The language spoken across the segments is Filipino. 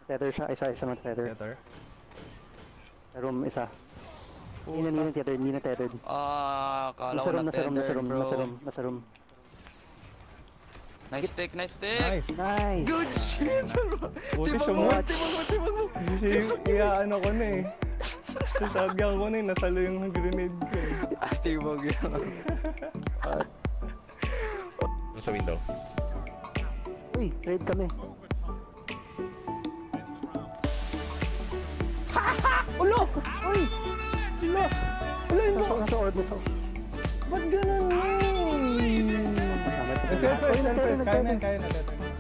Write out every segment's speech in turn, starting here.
Tether siya, isa mag-tether. Tether. Sa room, isa. Hindi na tether, hindi na tethered. Kala ko na tether, bro. Nasa room. Nice take, nice take! Nice! Good shit! Buti siya mo. Kasi ano ko na eh. Tatagyan ko na eh, nasalo yung grenade ko eh. Tibag yun. Sa window. Uy, raid kami. Ulo! Uy! Ulo! Ulo yun ba? Nasa orb, nasa orb. Ba't ganun yun? Self-press. Kaya na. Nice.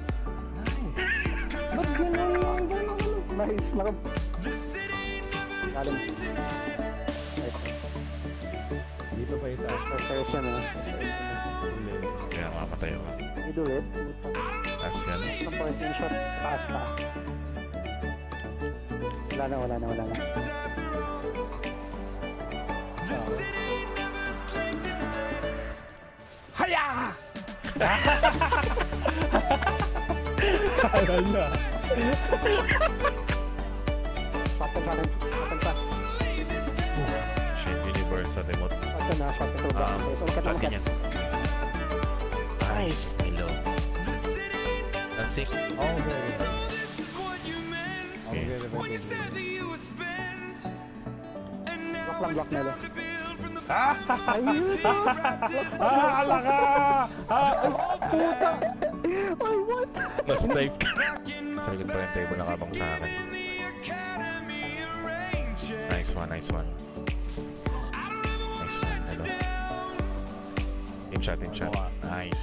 Ba't ganun yun? Nice, Galing. Dito pa isa. First yan ah. Kaya makapatay ako. You do it. Taas yan. Ang pointing shot, taas. Wala na. Haya! Tagal na. Shotgun pa. Shit, universal remote. Shotgun na. Shotgun yan. Nice. Hello. That's it. Oh, okay. Block Melo. Ayun! Ala ka! Puta! Ay, what? Mas-type. Sa likod pa yung table nakabang sa akin. Nice one. Hello. Team shot. Nice.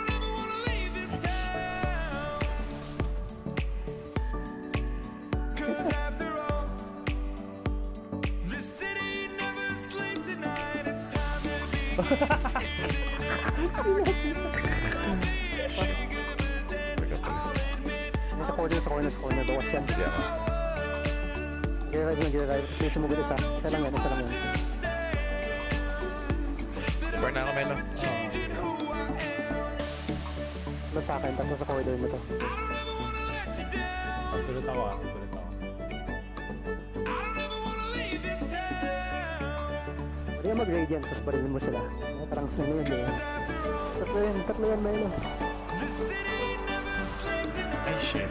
Nasa corner. Bawas yan. Sige ako. Gira-ride. Tapos may sumugod isa. Isa lang yan. Super na ako, Melo. Wala sa akin. Tapos sa corridor mo to. Sulit ako. Pwede ka mag-radiance, tapos barilin mo sila. Parang sino yun, diba? Tatlo yan, Melo. Ay, shit.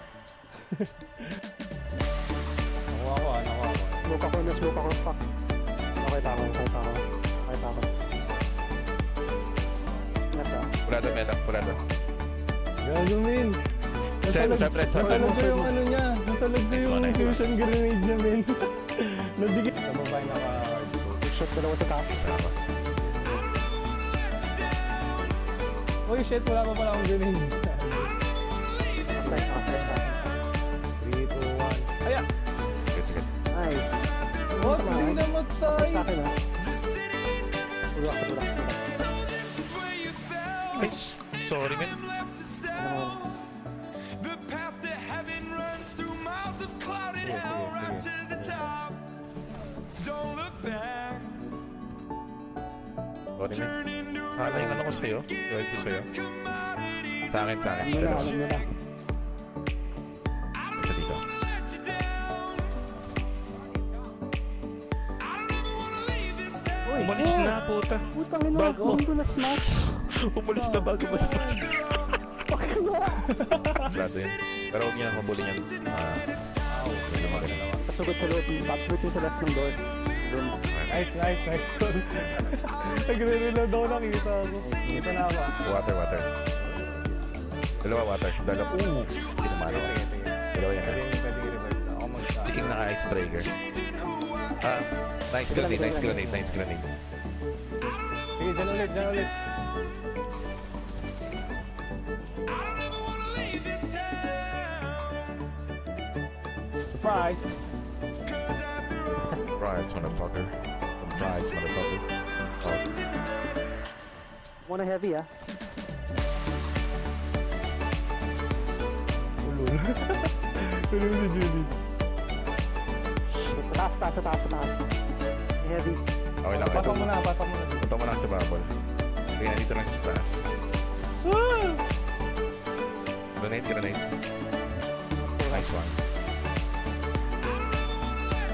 Nakuha ko. Smoke ako, fuck. Okay, tama. Nasa. Purado. Gagawin. Separate. Nasalag ko yung ano niya. Nasalag ko yung fusion grenade niya, men. Nadigit. Nababay na ka. Shot, dalawa sa taas. Uy, shit. Wala pa pala akong grenade. Naka-flash. 3, 2, 1. Aya! Sige. Nice. What? Hindi na matay! Sa akin, ha? Tulak. Ay, sorry, man. Sorry, man. Hala yung ano ko sa'yo. Gawin ko sa'yo. Sa akin. Alam nyo na. Isa dito. Umalis na, puta. Putang ina, Bago. mundo na smash. Umalis na bago ba? Fuck na. Brado yun. Pero huwag niya na mabuli niyan. Pasugod sa loob. Absolute yung sa left ng door. Room. Nice call. Nagre-reload ako, nakita ako. Kita na ako. Water. Dalawa water. Hindi naman ako. Dalawa yan. Pwede i-revive na. Ako mag-start. Ticking naka-icebreaker. Nice grenade. Sige, dyan ulit. Surprise, motherfucker. Wanna heavy, ah? Ulul. Ulul si Judy. Sa taas. Heavy. Okay lang. Patong mo na. Punta mo lang sa bubble. Kaya dito lang sa taas. Grenade. Nice one.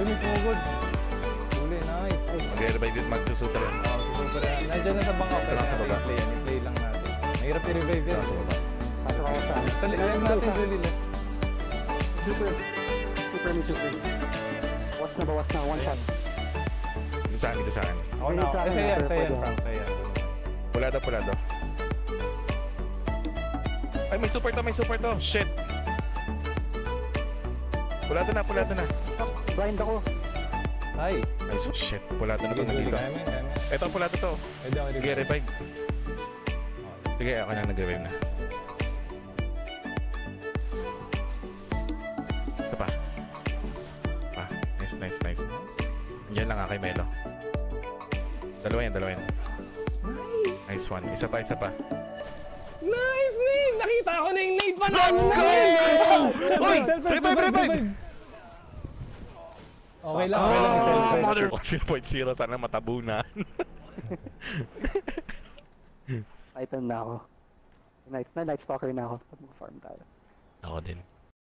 may sumugod. Huli, nice. Mag-revive yun, magsusuper yan. Super yan. Nandiyan na sa bangka. Ito lang sa baba. I-play yan. I-play lang natin. Mahirap i-revive yan. Pasok ako sa Kaya natin, Jalil. Super. Super may super. Bawas na. One shot. Dito sa akin, dito sa akin. Ako na. Sa akin, Sa'yo yan, pwede. Frank. Sa'yo yan. Pulado. Ay, may super to. Shit. Pulado na. Blind ako. Ay. Ay, so shit. Pulado na to nandito. Kaya mo yan. Ito, pulado to. Pwede ako Sige, revive. Sige, ako na nag-revive na. Ito pa. Nice. Yan lang kay Melo. Dalawa yan. Nice one. Isa pa. Nice, Nate! Nakita ko na yung Nate pa namin! Hoy! Revive! Okay lang, self-rest. Mother 0.0. Sana matabunan. Titan na ako. Night stalker na ako. Mag-farm tayo. Ako din.